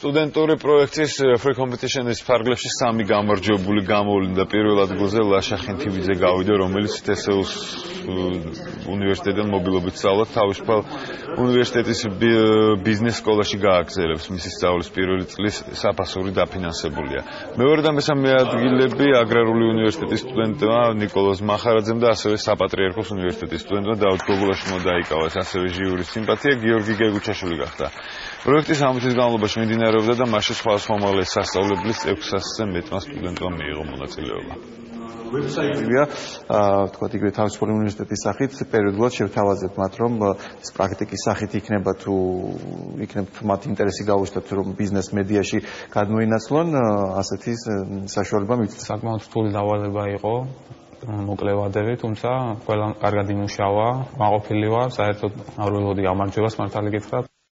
სტუდენტური პროექტის Free Competition-ის ფარგლებში 3 გამარჯვებული გამოვლინდა. პირველ ადგილზე ლაშა ხენთივიძე გავიდა, რომელიც TSU-ს უნივერსიტეტიდან მობილობით სწავლად თავისუფალ უნივერსიტეტის ბიზნეს სკოლაში გააგრძელებს. მისი სწავლის პირველი წლის საფასური დაფინანსებულია. მეორე და მესამე ადგილები აგრარული უნივერსიტეტის სტუდენტმა ნიკოლოზ მახარაძემ და ასევე საპატრიარქოს უნივერსიტეტის სტუდენტმა დავით გოგულაშვილმა დაიკავეს. ასევე ჟიურის სიმპათია გიორგი გეგუჩაშვილი გახდა. პროექტი 3 წლის განმავლობაში მიმდინარეობდა და მასში სხვადასხვა უმაღლესი სასწავლებლის 600-ზე მეტმა სტუდენტმა მიიღო მონაწილეობა. ვებსაიტია, თქვათ იგივე თავისუფალი უნივერსიტეტის სახით პერიოდულად შევთავაზებთ მათ, რომ ეს პრაქტიკის სახით იქნება თუ იქნებთ მათ ინტერესი გაუჩნდათ, რომ ბიზნეს მედიაში გადმოინაცვლონ, ასეთი საშუალება მივცეთ. საკმაოდ რთული დავალება იყო. მოკლევადები, თუმცა ყველა კარგად იმუშავა, მაყოფილი ვარ, საერთოდ არ ველოდი გამარჯვებას მართალი გითხრათ.